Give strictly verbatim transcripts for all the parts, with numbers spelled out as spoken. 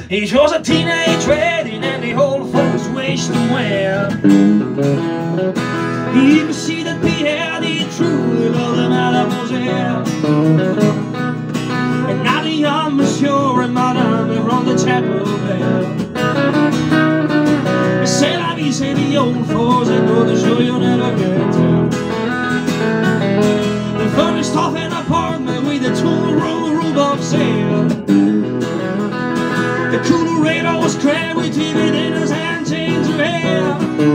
He shows a teenage wedding and the whole folks wasting well. You can see that Pierre the true love the mademoiselle. And now the young monsieur and madame have rung the chapel bell. C'est la vie, say the old folks, and know the show you'll never get tell. The furnished off an apartment with a two-room rhubarb sale. The coolerator was crammed with T V dinners and chains of hair.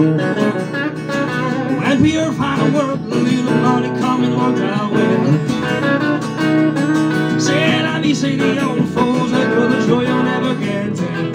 When Pierre found work, the little money coming worked out well. Say la vie, say the old folks, and know the show you'll never get tell.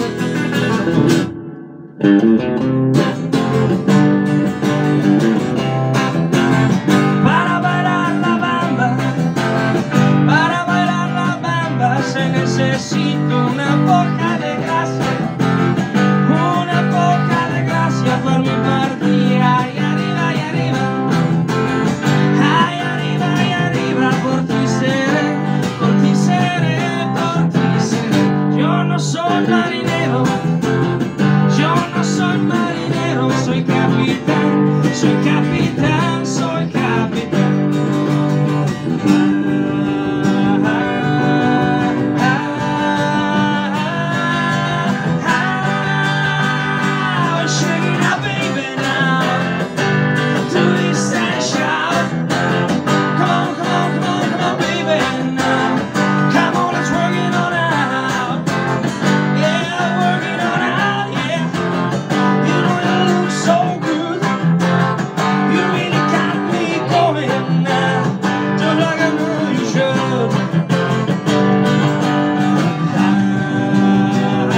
Para bailar la bamba, para bailar la bamba se necesita una poca de gracia, una poca de gracia para mi partida. Ay arriba, ay arriba, ay arriba, ay arriba, por ti seré, por ti seré, por ti seré. Yo no soy marinero, yo no soy marinero, soy capitán, soy capitán, soy capitán. Ah, ah, ah, ah, ah. Shake it up, baby, now. Do this and shout. Come on, come on, come on, come on, baby, now. Come on, let's work it on out. Yeah, work it on out, yeah. You know you look so good. You really got me going now, just like I knew you should. Ah, ah,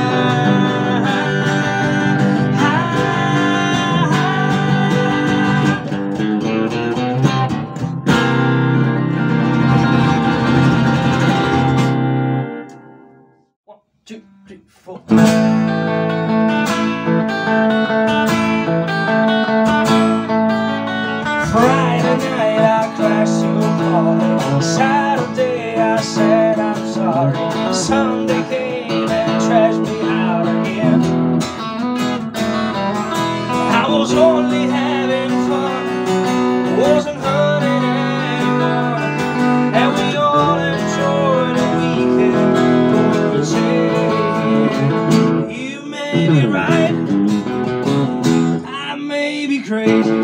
One, two, three, four. Friday night I crashed your car. Saturday I said I'm sorry. Sunday came and trashed me out again. I was only having fun, wasn't hurting anyone, and we all enjoyed a weekend. You may be right, I may be crazy,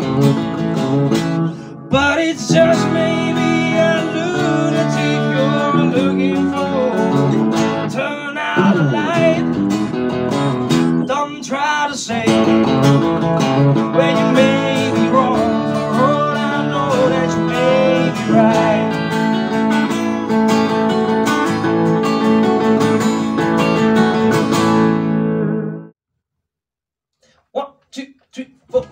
but it's just maybe a lunatic you're looking for. Turn out the light, don't try to say when you may be wrong. For all I know that you may be right. One, two, three, four.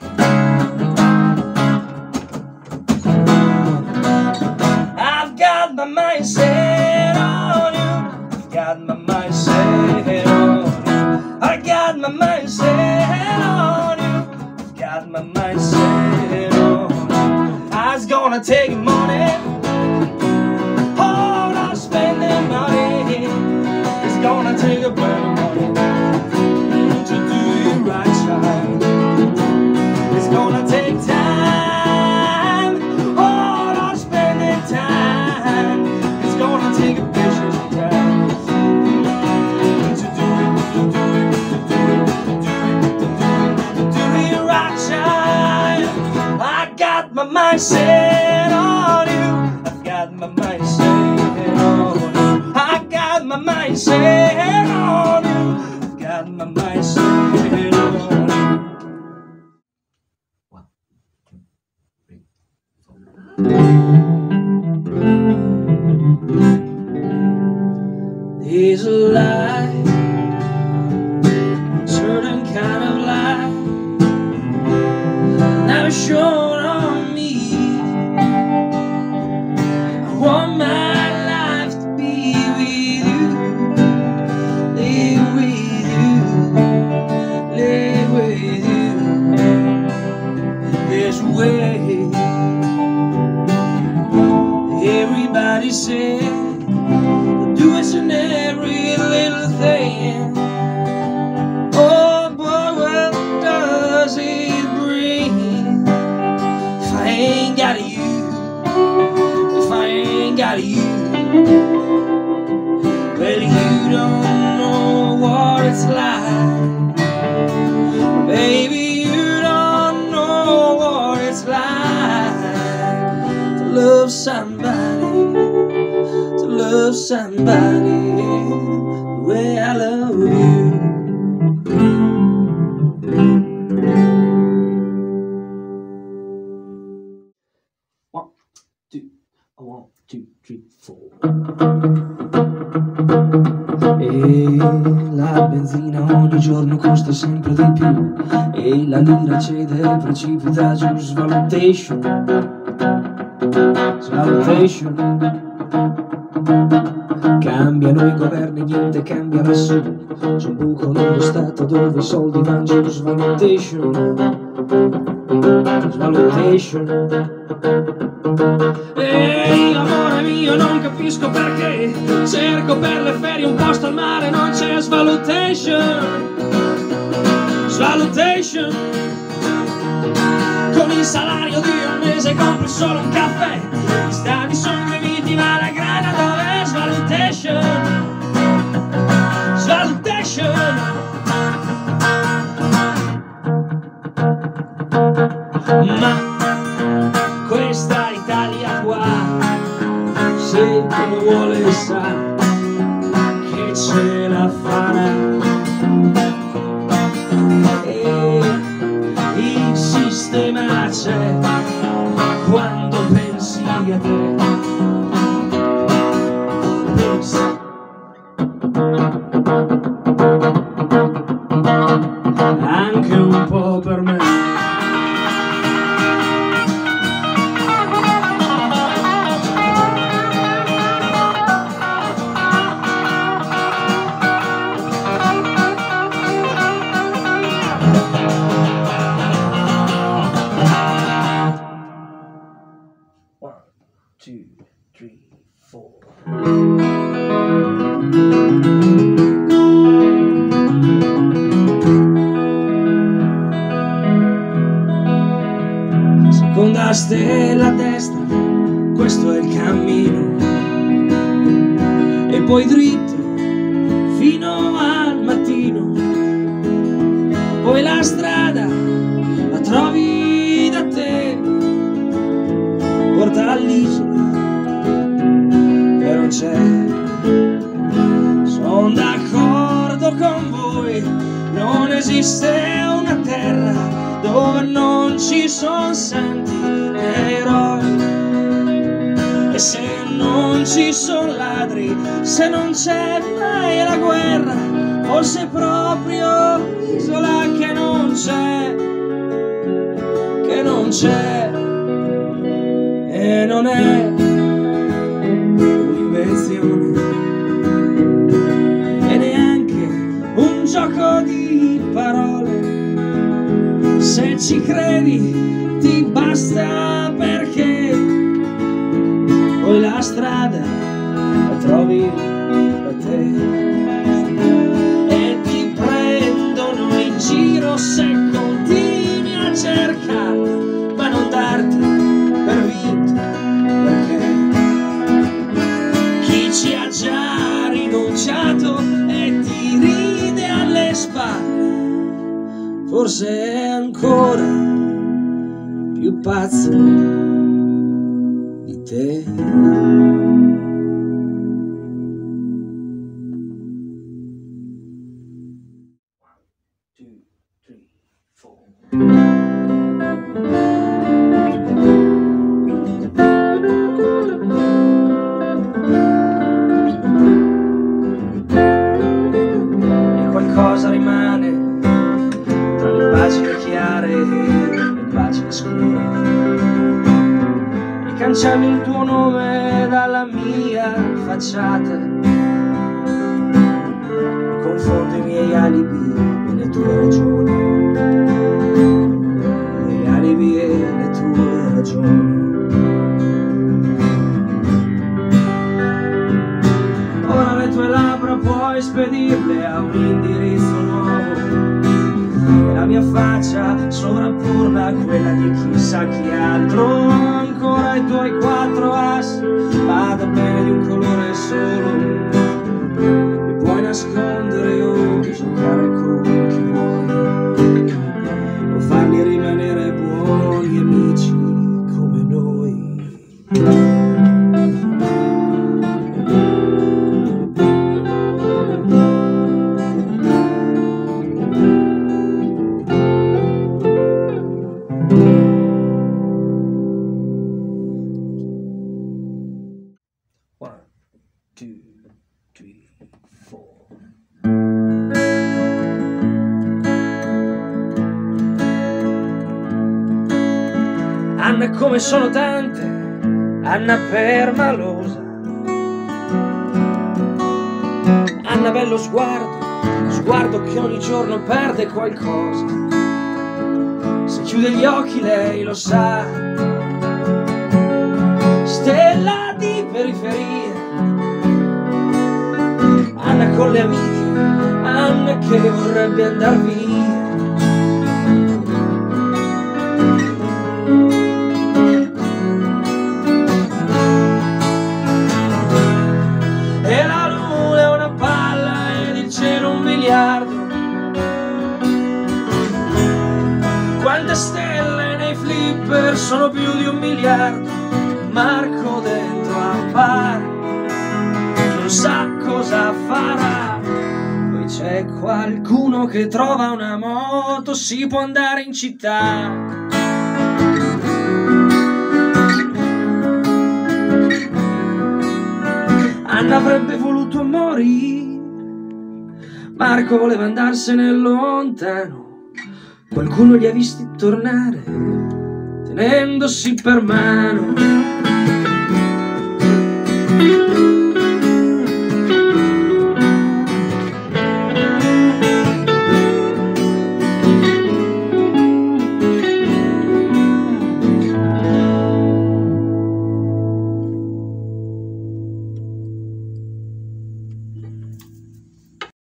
I've got my mind set on you. I've got my mind set on you. I got my mind set on you. I've got my mind set on you. I was gonna take money, oh, not spending money. It's gonna take a lot of money to do it right, child. It's gonna take time, oh, not spending time. It's gonna take a patience and time to do it, to do it, to do it, to do it, to do it, to do it right, child. I got my mind set on you. I've got my mind set on you. I got my mind set on you. I've got my mind set on you. One, two, three, four. There's a lie, certain kind of lie, never shown on me. I want my life to be with you, live with you, live with you. There's a way. Everybody said, do us in every little thing. Well, you don't know what it's like, baby, you don't know what it's like to love somebody, to love somebody the way I love you. One, two, one, two, three, four. E la benzina ogni giorno costa sempre di più, e la lira cede e precipita giù. Svalutation, svalutation. Cambiano i governi, niente cambia nessuno. C'è un buco nello stato dove i soldi vanno giù. Svalutation, svalutation. Ehi, amore mio, non capisco perché cerco per le ferie un posto al mare, non c'è. Svalutation, svalutation. Con il salario di un mese compri solo un caffè, gli stadi sono gremiti ma la grana dov'è? Svalutation, svalutation. Ma questa Italia qua, se uno vuole sa che ce la farà, e il sistema c'è quando pensi a te. Pensa anche un po' per me. Two, three, four. Seconda stella a destra, questo è il cammino, e poi dritto fino al mattino. Poi la strada la trovi da te, porta all'isola che non c'è. Sono d'accordo con voi, non esiste una terra dove non ci sono santi e eroi, e se non ci sono ladri, se non c'è mai la guerra, forse è proprio l'isola che non c'è, che non c'è. E non è un'invenzione e neanche un gioco di parole. Se ci credi ti basta, perché poi la strada la trovi da te, e ti prendono in giro se continui a cercarla, ma non darti per vinto, perché chi ci ha già rinunciato e ti ride alle spalle, forse è ancora più pazzo di te. One, two, three, four. Cosa rimane tra le pagine chiare e le pagine scure, e cancelli il tuo nome dalla mia facciata, confondi i miei alibi e le tue ragioni, i miei alibi e le tue ragioni. Ora le tue labbra puoi spedirle a un indirizzo nuovo, e la mia faccia sovrapporla a quella di chissà chi altro. ancora i tuoi quattro assi, vada bene di un colore solo, li puoi nascondere o giocare con chi vuoi, o farli rimanere buoni amici come noi. One, two, three, four. Anna come sono tante, Anna permalosa, Anna bello sguardo, sguardo che ogni giorno perde qualcosa. Se chiude gli occhi lei lo sa, stella di periferia, Anna con le amiche, Anna che vorrebbe andar via. E la luna è una palla ed il cielo un miliardo. Quante stelle nei flipper sono più di un miliardo. Marco dentro al bar non sa cosa farà. Poi c'è qualcuno che trova una moto, si può andare in città. Anna avrebbe voluto morire, Marco voleva andarsene lontano. Qualcuno li ha visti tornare tenendosi per mano.